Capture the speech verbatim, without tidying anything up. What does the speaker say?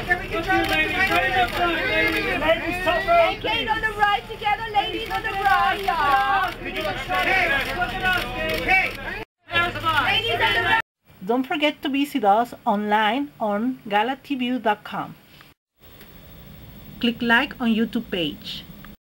Ladies, top row. Okay, on the right together, ladies on the right. Ladies on the right. Don't forget to visit us online on galatview dot com. Click like on YouTube page.